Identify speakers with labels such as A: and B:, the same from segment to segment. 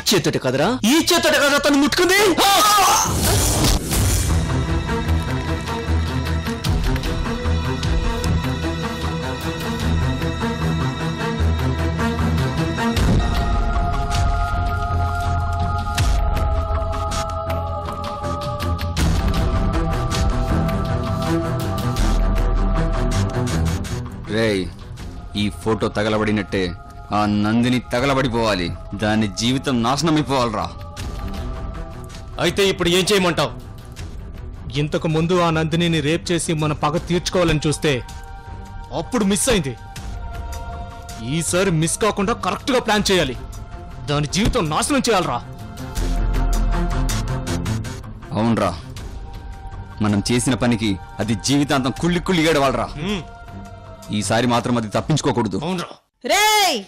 A: చేతోటి కదరా, ఈ చేతోటి కదరా తను ముట్టుకుంది.
B: రేయ్, ఈ ఫోటో తగలబడినట్టే ఆ నందిని తగలబడిపోవాలి. దాని జీవితం నాశనమైపోవాలరా.
C: అయితే ఇప్పుడు ఏం చేయమంటావు? ఇంతకు ముందు ఆ నందినిని రేప్ చేసి మన పగ తీర్చుకోవాలని చూస్తే అప్పుడు మిస్ అయింది. ఈసారి మిస్ కాకుండా కరెక్ట్ గా ప్లాన్ చేయాలి. దాని జీవితం నాశనం చేయాలరా.
B: అవునరా, మనం చేసిన పనికి అది జీవితాంతం కుళ్ళి కుళ్ళి ఏడవాలరా. ఈసారి మాత్రం అది తప్పించుకోకూడదు.
C: అవునరా.
D: రేయ్,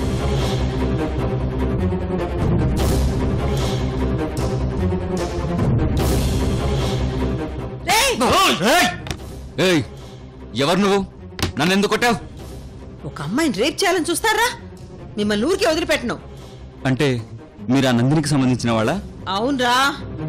B: ఏయ్, ఎవరు నువ్వు? నన్ను ఎందుకు కొట్టావు?
D: ఒక అమ్మాయిని రేప్ చేయాలని చూస్తారా? మిమ్మల్ని ఊరికే వదిలిపెట్టను.
B: అంటే మీరు ఆ నందినికి సంబంధించిన వాళ్ళ?
D: అవునరా.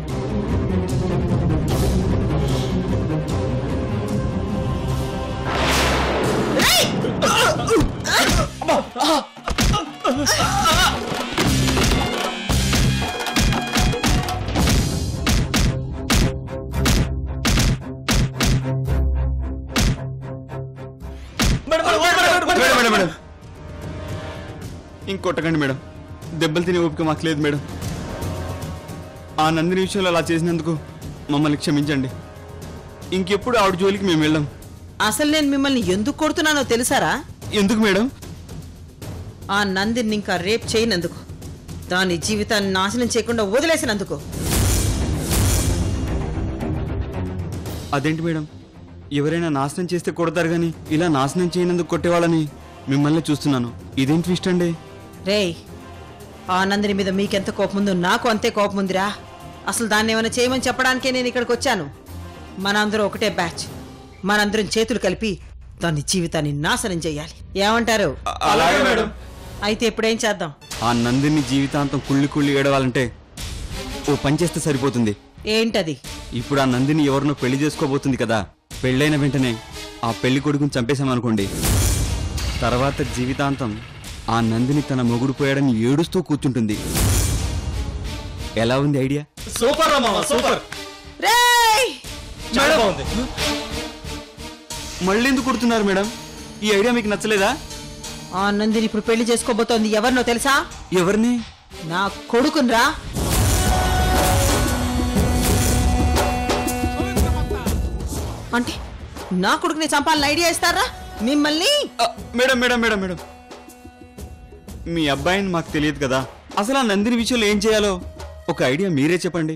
B: ఇంకొట్టకండి మేడం, దెబ్బలు తినే ఓపిక మాకు లేదు మేడం. ఆ నందిని విషయంలో అలా చేసినందుకు మమ్మల్ని క్షమించండి. ఇంకెప్పుడు ఆవిడ జోలికి మేము వెళ్ళాం.
D: అసలు నేను మిమ్మల్ని ఎందుకు కొడుతున్నానో తెలుసారా?
B: ఎందుకు మేడం?
D: ఆ నందిని ఇంకా రేప్ చేయనందుకు, దాని జీవితాన్ని నాశనం చేయకుండా వదిలేసినందుకు.
B: అదేంటి మేడం, ఎవరైనా నాశనం చేస్తే కొడతారు గాని ఇలా నాశనం చేయనందుకు కొట్టేవాళ్ళని మిమ్మల్ని చూస్తున్నాను. ఇదేం ట్విస్ట్ అండి?
D: రేయ్, ఆ నందిని మీద మీకెంత కోపం ఉందో నాకు అంతే కోపం ఉందిరా. అసలు దాన్ని ఏమైనా చేయమని చెప్పడానికే నేను ఇక్కడికి వచ్చాను. మనందరం ఒకటే బ్యాచ్. మనందరం చేతులు కలిపి దాని జీవితాన్ని నాశనం చెయ్యాలి. ఏమంటారు?
B: అలాగే మేడం.
D: అయితే ఇప్పుడేం చేద్దాం?
B: ఆ నందిని జీవితాంతం కుళ్ళి కుళ్ళి ఏడవాలంటే ఓ పని చేస్తే సరిపోతుంది.
D: ఏంటది?
B: ఇప్పుడు ఆ నందిని ఎవరినో పెళ్లి చేసుకోబోతుంది కదా. పెళ్ళైన వెంటనే ఆ పెళ్లి కొడుకుని చంపేశామనుకోండి, తర్వాత జీవితాంతం ఆ నందిని తన మొగుడు పోయాడని ఏడుస్తూ కూర్చుంటుంది. ఎలా ఉంది ఐడియా?
C: సూపర్ రా మామ, సూపర్.
D: రేయ్,
C: చాలా బాగుంది.
B: మళ్ళీ ఎందుకు కొడుతున్నారు మేడం? ఈ ఐడియా మీకు నచ్చలేదా?
D: ఆ నందిని ఇప్పుడు పెళ్లి చేసుకోబోతోంది ఎవరినో తెలుసా?
B: ఎవరిని?
D: నా కొడుకున్రా. అంటే నా కొడుకుని చంపాలని ఐడియా ఇస్తారా మిమ్మల్ని?
B: మేడం మేడం మేడం మేడం, మీ అబ్బాయిని మాకు తెలియదు కదా. అసలు ఆ నందిని విషయంలో ఏం చేయాలో ఒక ఐడియా మీరే చెప్పండి.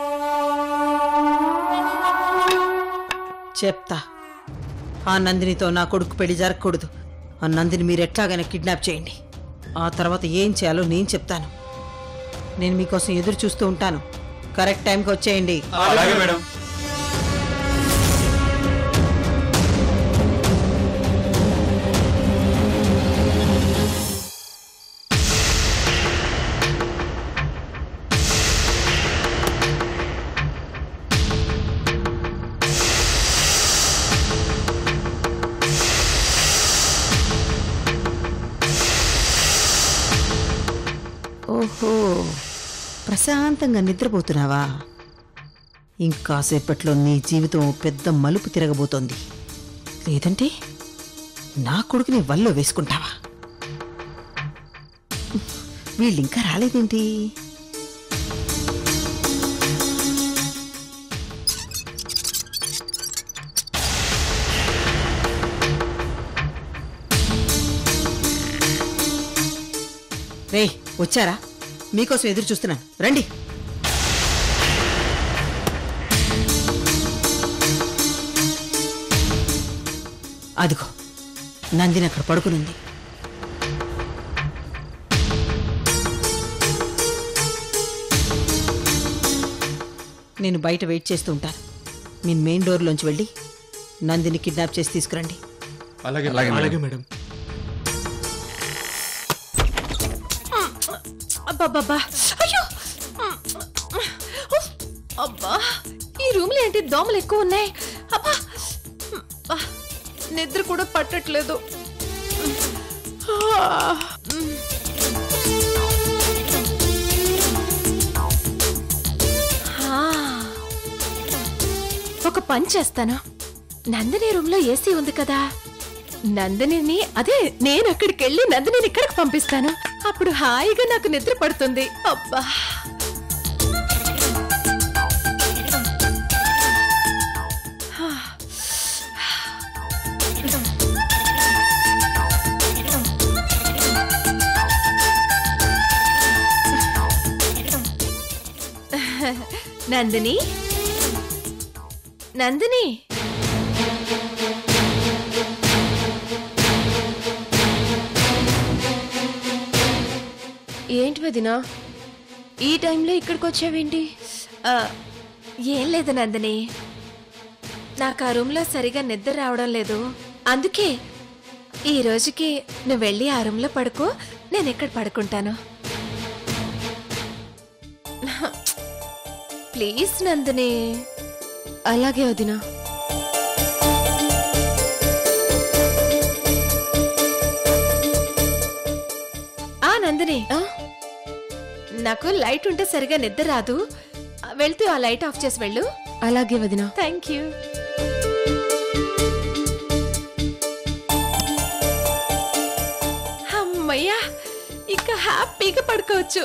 D: చెప్తా. ఆ నందినితో నా కొడుకు పెళ్లి జరగకూడదు. ఆ నందిని మీరు ఎట్లాగైనా కిడ్నాప్ చేయండి. ఆ తర్వాత ఏం చేయాలో నేను చెప్తాను. నేను మీకోసం ఎదురు చూస్తూ ఉంటాను. కరెక్ట్ టైంకి వచ్చేయండి.
B: అలాగే మేడం.
D: ఓహో, ప్రశాంతంగా నిద్రపోతున్నావా? ఇంకాసేపట్లో నీ జీవితం పెద్ద మలుపు తిరగబోతోంది. లేదంటే నా కొడుకుని వల్లో వేసుకుంటావా? వీళ్ళింకా రాలేదేంటి? రే, వచ్చారా? మీకోసం ఎదురు చూస్తున్నాను, రండి. అదిగో నందిని అక్కడ పడుకునుంది. నేను బయట వెయిట్ చేస్తూ ఉంటాను. మీరు మెయిన్ డోర్లోంచి వెళ్ళి నందిని కిడ్నాప్ చేసి తీసుకురండి.
C: అలాగే అలాగే మేడం.
D: అబ్బబ్బబ్బా,
E: ఏంటి దోమలు ఎక్కువ ఉన్నాయి. అబ్బా నిద్ర కూడా పట్టట్లేదు. ఒక పని చేస్తాను. నందిని రూమ్ లో ఏసీ ఉంది కదా, నందినిని అదే నేను అక్కడికి వెళ్ళి నందినిని ఇక్కడికి పంపిస్తాను. అప్పుడు హాయిగా నాకు నిద్ర పడుతుంది. అబ్బా నందిని నందిని ఏంటి వదినా ఈ టైంలో ఇక్కడికి వచ్చావేంటి? ఏం లేదు నందిని, నాకు ఆ రూమ్లో సరిగా నిద్ర రావడం లేదు. అందుకే ఈ రోజుకి నువ్వు వెళ్ళి ఆ రూమ్లో పడుకో, నేను ఇక్కడ పడుకుంటాను. ప్లీజ్ నందిని. అలాగే వదినా. నందిని నాకు లైట్ ఉంటే సరిగా నిద్ర రాదు, వెళ్తూ ఆ లైట్ ఆఫ్ చేసి వెళ్ళు. అలాగే వదినా. Thank you. అమ్మయ్యా, ఇక హ్యాపీగా పడుకోవచ్చు.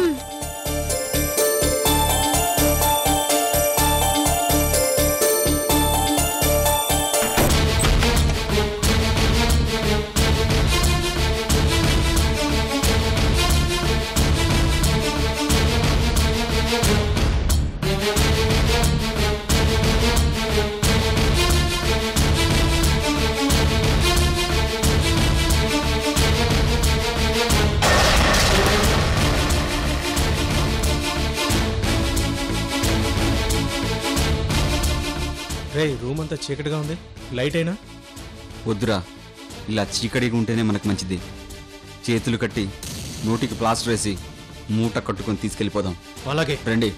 C: రే, రూమ్ అంతా చీకటిగా ఉంది, లైట్ అయినా.
B: వద్దురా, ఇలా చీకటిగా ఉంటేనే మనకు మంచిది. చేతులు కట్టి నోటికి ప్లాస్టర్ వేసి మూట కట్టుకొని తీసుకెళ్ళిపోదాం.
C: అలాగే
B: రండి.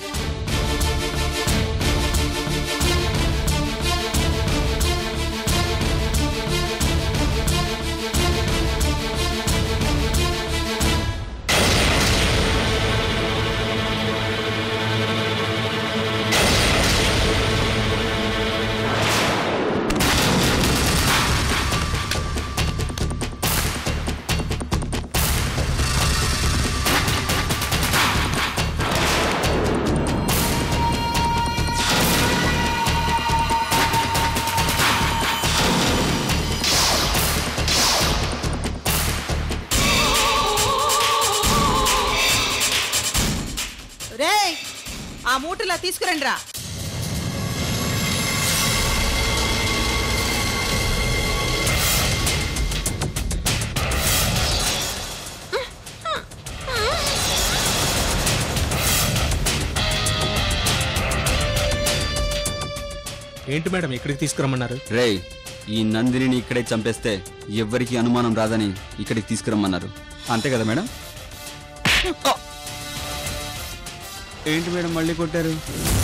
D: ఆ మూటలా తీసుకురండి రా.
C: ఏంటి మేడం ఇక్కడికి తీసుకురమ్మన్నారు?
B: రేయ్, ఈ నందినిని ఇక్కడే చంపేస్తే ఎవ్వరికి అనుమానం రాదని ఇక్కడికి తీసుకురమ్మన్నారు. అంతే కదా మేడం? ఏంటి మేడం మళ్ళీ కొట్టారు?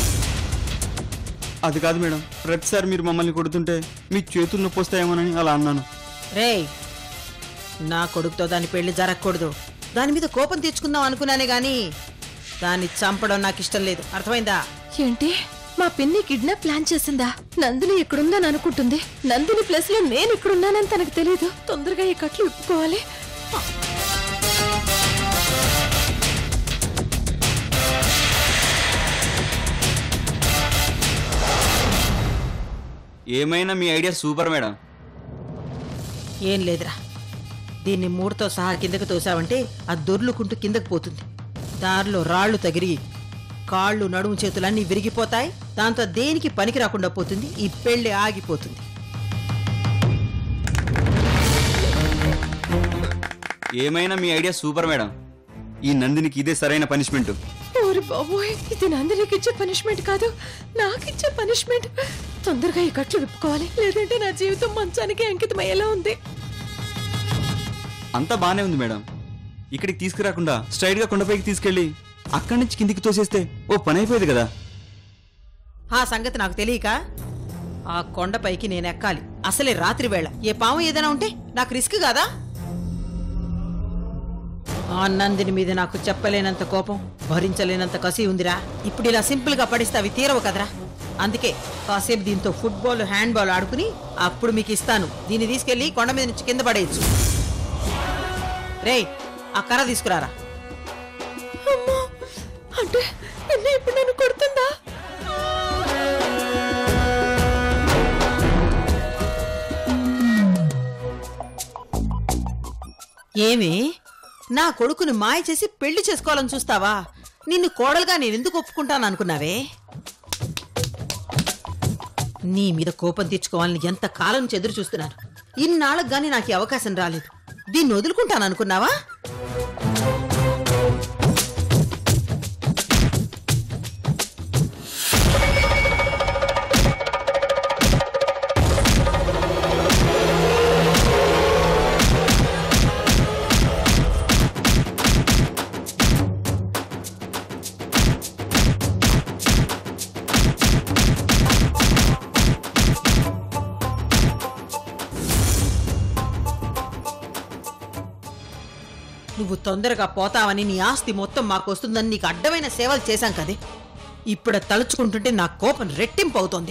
B: అది కాదు మేడం, ప్రతిసారి మీరు మమ్మల్ని కొడుతుంటే మీ చేతులు నొప్పి వస్తాయేమోనని అలా అన్నాను.
D: రేయ్, నా కొడుకుతో దాని పెళ్లి జరగకూడదు. దాని మీద కోపం తీర్చుకుందాం అనుకున్నానే గాని దాన్ని చంపడం నాకు ఇష్టం లేదు. అర్థమైందా?
E: ఏంటి, మా పిన్ని కిడ్నాప్ ప్లాన్ చేసిందా? నందిని ఎక్కడుందని అనుకుంటుంది. నందిని ప్లేస్ లో నేను ఇక్కడున్నానని తనకు తెలియదు. తొందరగా ఈ కట్లు విప్పుకోవాలి.
B: ఏమైనా మీ ఐడియా సూపర్ మేడం.
D: ఏం లేదురా, దీన్ని మూడుతో సహా కిందకి తోసావంటే ఆ దొర్లుకుంటూ కిందకి పోతుంది. దారిలో రాళ్లు తగిరి కాళ్ళు నడుము చేతులన్నీ విరిగిపోతాయి. దాంతో దేనికి పనికి రాకుండా పోతుంది. ఈ పెళ్లి ఆగిపోతుంది.
B: ఏమైనా మీ ఐడియా సూపర్ మేడం. ఈ నందినికి ఇదే సరైన పనిష్మెంట్.
E: ఓరి బాబోయ్, ఇది నందినికి ఇచ్చే పనిష్మెంట్ కాదు, నాకిచ్చే పనిష్మెంట్. తొందరగా ఈ కట్లు విప్పుకోవాలి, లేదంటే నా జీవితం మంచానికి అంకితమయ్యేలా ఉంది.
B: అంతా బానే ఉంది మేడం. ఇక్కడికి తీసుకురాకుండా స్ట్రైట్ గా కొండపైకి తీసుకెళ్లి అక్కడి నుంచి కిందికి తోసేస్తే ఓ పని అయిపోయేది కదా.
D: ఆ సంగతి నాకు తెలియక ఆ కొండపైకి నేను ఎక్కాలి. అసలే రాత్రి వేళ ఏ పాము ఏదైనా ఉంటే నాకు రిస్క్ కాదా? ఆ నందిని మీద నాకు చెప్పలేనంత కోపం, భరించలేనంత కసి ఉందిరా. ఇప్పుడు ఇలా సింపుల్ గా పడిస్తే అవి తీరవు కదరా. అందుకే కాసేపు దీంతో ఫుట్బాల్ హ్యాండ్బాల్ ఆడుకుని అప్పుడు మీకు ఇస్తాను. దీన్ని తీసుకెళ్లి కొండ మీద నుంచి కింద పడేయచ్చు. రేయ్, ఆ కర్ర తీసుకురారా.
E: అంటే ఇప్పుడు నన్ను కొడుతుందా?
D: ఏమి నా కొడుకుని మాయ చేసి పెళ్లి చేసుకోవాలని చూస్తావా? నిన్ను కోడలుగా నేనెందుకు ఒప్పుకుంటాను అనుకున్నావే? నీ మీద కోపం తెచ్చుకోవాలని ఎంత కాలం నుంచి ఎదురు చూస్తున్నాను. ఇన్నాళ్ళకు గానీ నాకు ఈ అవకాశం రాలేదు. దీన్ని వదులుకుంటాను అనుకున్నావా? నువ్వు తొందరగా పోతావని, నీ ఆస్తి మొత్తం మాకు వస్తుందని నీకు అడ్డమైన సేవలు చేశాం కదే. ఇప్పుడు తలుచుకుంటుంటే నా కోపం రెట్టింపు అవుతోంది.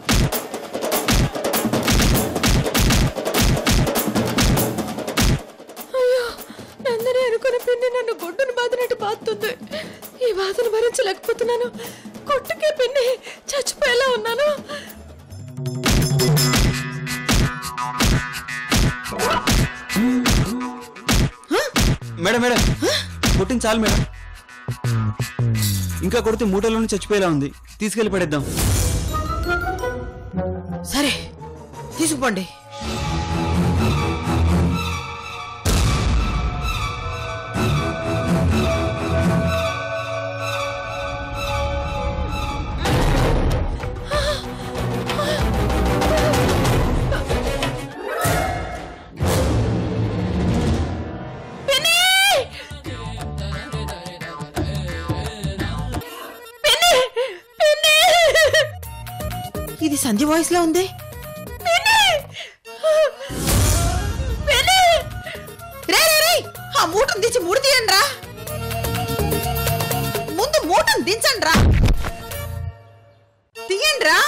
E: అయ్యో, నందిని అనుకున్న పిన్ని నన్ను గొడ్డును బాధినట్టు బాధుతుంది. ఈ బాధను భరించలేకపోతున్నాను. కొట్టుకే పిన్ని, చచ్చిపోయేలా ఉన్నాను.
B: మేడం మేడం, కొట్టింది చాలు మేడం. ఇంకా కొడితే మూటలోనే చచ్చిపోయేలా ఉంది. తీసుకెళ్లి పడేద్దాం.
D: సరే, తీసుకుపోండి. ఇది సంధ్య వాయిస్ లో ఉంది. ఆ మూటను దించి ముడి తీయండి రా. ముందు మూటను దించండి రా. తీయండి రా.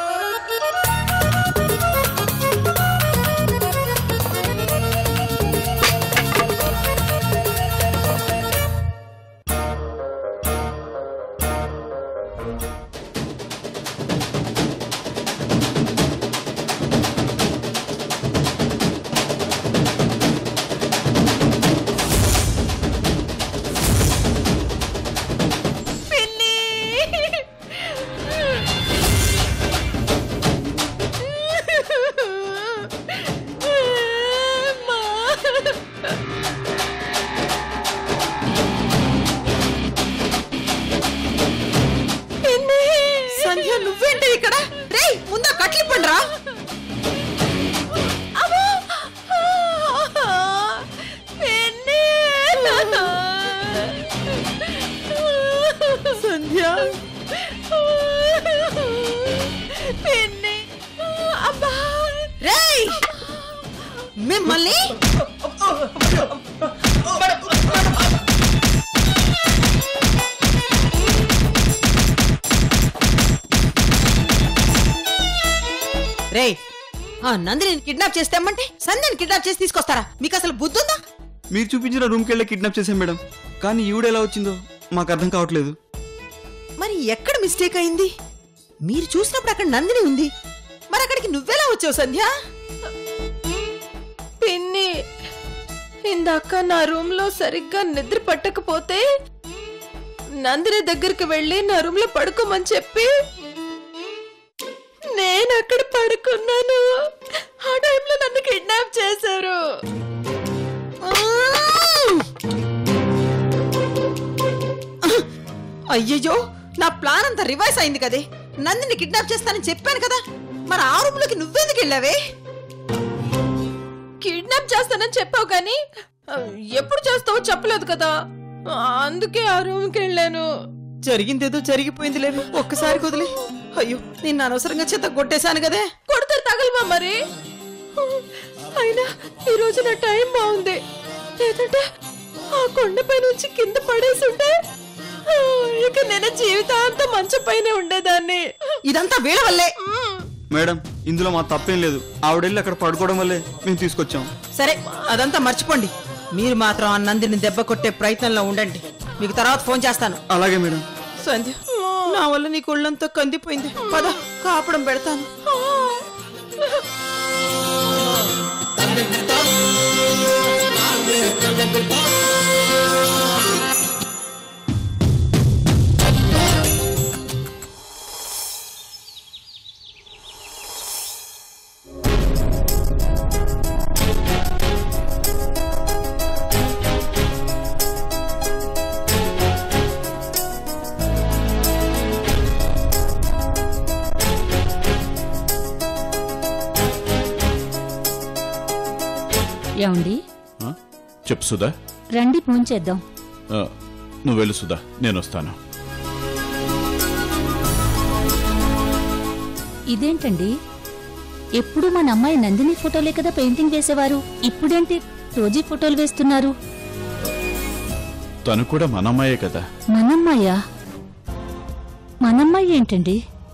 D: సంధ్య, నువ్వేంటి ఇక్కడ? రేయ్, ముందు కట్లు ఇప్పండి రా. సంధ్య, రేయ్, మిమ్మల్ని రేయ్, ఆ నందిని కిడ్నాప్ చేస్తామంటే సంధ్యని కిడ్నాప్ చేసి తీసుకొస్తారా? మీకు అసలు బుద్ధుందా?
B: మీరు చూపించిన రూమ్కి వెళ్ళి కిడ్నాప్ చేశాం మేడం. కానీ ఈవిడ ఎలా వచ్చిందో మాకు అర్థం కావట్లేదు.
D: మరి ఎక్కడ మిస్టేక్ అయింది? మీరు చూసినప్పుడు అక్కడ నందిని ఉంది, మరి అక్కడికి నువ్వెలా వచ్చావు సంధ్య?
E: పిన్ని, ఇందాక నా రూమ్ లో సరిగ్గా నిద్ర పట్టకపోతే నందిని దగ్గరికి వెళ్ళి నా రూమ్ లో పడుకోమని చెప్పి నేను అక్కడ పడుకున్నాను. ఆ టైంలో నన్ను కిడ్నాప్ చేశారు.
D: అయ్యయ్యో, నా ప్లాన్ అంతా రివైస్ అయింది కదే. నందిని కిడ్నాప్ చేస్తానని చెప్పాను కదా, మరి ఆ రూమ్ లోకి నువ్వెందుకు వెళ్ళావే?
E: కిడ్నాప్ చేస్తానని చెప్పావు కానీ ఎప్పుడు చేస్తావో చెప్పలేదు కదా, అందుకే ఆ రూమ్కి వెళ్ళాను.
D: జరిగిందేదో జరిగిపోయింది లేవి, ఒక్కసారి వదిలే. అయ్యో నిన్ను అనవసరంగా చేత కొట్టేశాను కదే.
E: కొడితే తగలమా మరి? అయినా ఈ రోజు నా టైం బాగుంది, లేదంటే ఆ కొండపై నుంచి కింద పడేసి ఉంటే ఇక నేను జీవితాంతం మంచపైనే ఉండేదాన్ని.
D: ఇదంతా వీళ్ళ వల్లే.
B: మేడం ఇందులో మా తప్పేం లేదు. ఆవిడెళ్ళి అక్కడ పడుకోవడం వల్లే మేము తీసుకొచ్చాం.
D: సరే అదంతా మర్చిపోండి. మీరు మాత్రం ఆ నందిని దెబ్బ కొట్టే ప్రయత్నంలో ఉండండి. మీకు తర్వాత ఫోన్ చేస్తాను.
B: అలాగే మేడం.
D: సంధ్య నా వల్ల నీ కొళ్ళంతా కందిపోయింది. పద కాపడం పెడతాను.
F: ఏమండి?
G: చెప్పు సుధా.
F: రండి ఫోన్ చేద్దాం.
G: నువ్వు వెళ్ళు సుధా, నేను వస్తాను.
F: ఇదేంటండి, ఎప్పుడు మన అమ్మాయి నందిని ఫోటోలే కదా పెయింటింగ్ వేసేవారు, ఇప్పుడేంటి రోజీ ఫోటోలు వేస్తున్నారు?
G: తను కూడా మన అమ్మాయే కదా.
F: మనమ్మాయా? మనమ్మాయి ఏంటండి?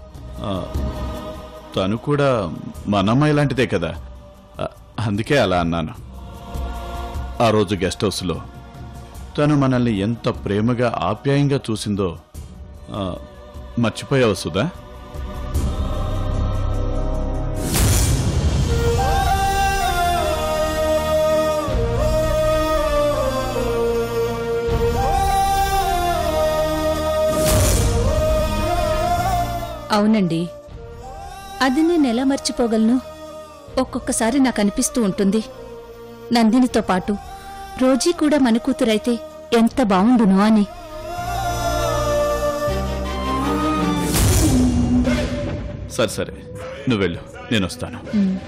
G: తను కూడా మన అమ్మాయి లాంటిదే కదా, అందుకే అలా అన్నాను. ఆ రోజు గెస్ట్ హౌస్లో తను మనల్ని ఎంత ప్రేమగా ఆప్యాయంగా చూసిందో మర్చిపోయావు సుధా?
F: అవునండి, అది నేను ఎలా మర్చిపోగలను? ఒక్కొక్కసారి నాకు అనిపిస్తూ ఉంటుంది, నందినితో పాటు రోజీ కూడా మన కూతురైతే ఎంత బావుండును అని.
G: సరే సరే, నువ్వు వెళ్ళు, నేను వస్తాను.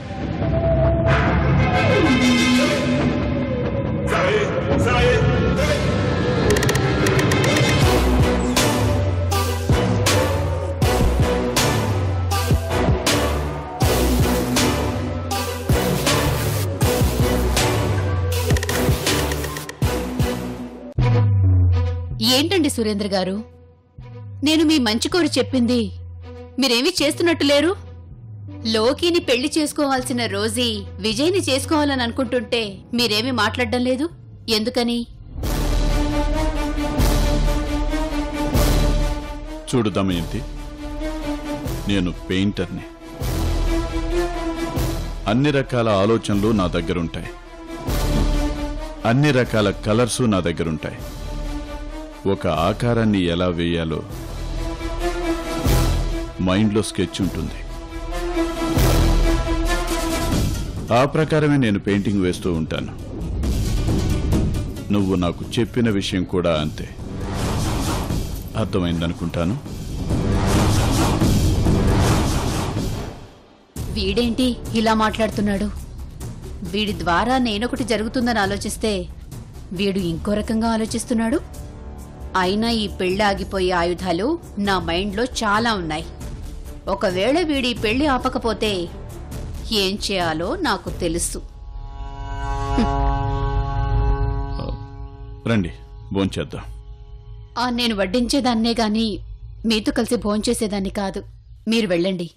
H: ఏంటండి సురేంద్ర గారు, నేను మీ మంచి కోరి చెప్పింది మీరేమీ చేస్తున్నట్టు లేరు. లోకిని పెళ్లి చేసుకోవాల్సిన రోజీ విజయ్ని చేసుకోవాలని అనుకుంటుంటే మీరేమీ మాట్లాడడం లేదు, ఎందుకని?
G: చూడు దమయంతి, నేను పెయింటర్ని. అన్ని రకాల ఆలోచనలు నా దగ్గరుంటాయి, అన్ని రకాల కలర్సు నా దగ్గరుంటాయి. ఒక ఆకారాన్ని ఎలా వేయాలో మైండ్లో స్కెచ్ ఉంటుంది. ఆ ప్రకారమే నేను పెయింటింగ్ వేస్తూ ఉంటాను. నువ్వు నాకు చెప్పిన విషయం కూడా అంతే. అర్థమైందనుకుంటాను.
H: వీడేంటి ఇలా మాట్లాడుతున్నాడు? వీడి ద్వారా నేనొకటి జరుగుతుందని ఆలోచిస్తే వీడు ఇంకో రకంగా ఆలోచిస్తున్నాడు. అయినా ఈ పెళ్లి ఆగిపోయే ఆయుధాలు నా మైండ్లో చాలా ఉన్నాయి. ఒకవేళ వీడి పెళ్లి ఆపకపోతే ఏం చేయాలో నాకు తెలుసు.
G: రండి, భోంచేద్దాం.
H: నేను వడ్డించేదాన్నే గాని మీతో కలిసి భోంచేసేదాన్ని కాదు. మీరు వెళ్ళండి.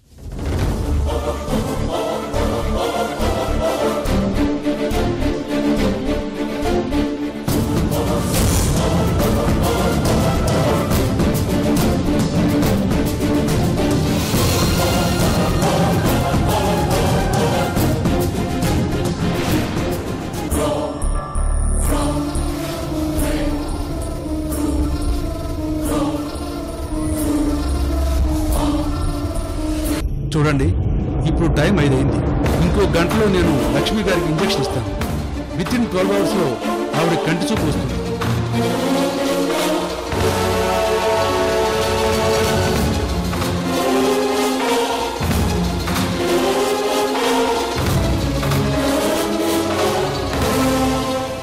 A: చూడండి, ఇప్పుడు టైం 5 అయింది. ఇంకో గంటలో నేను లక్ష్మి గారికి ఇంజెక్షన్ ఇస్తాను. విత్ ఇన్ 12 అవర్స్లో ఆవిడ కంటి చూపు వస్తుంది.